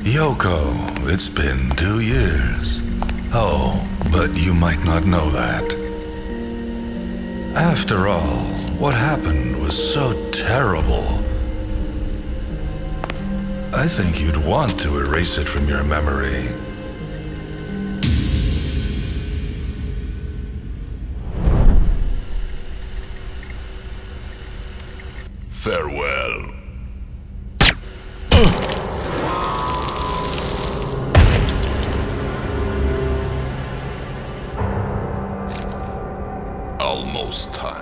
Yoko, it's been 2 years. Oh, but you might not know that. After all, what happened was so terrible. I think you'd want to erase it from your memory. Farewell. Almost time.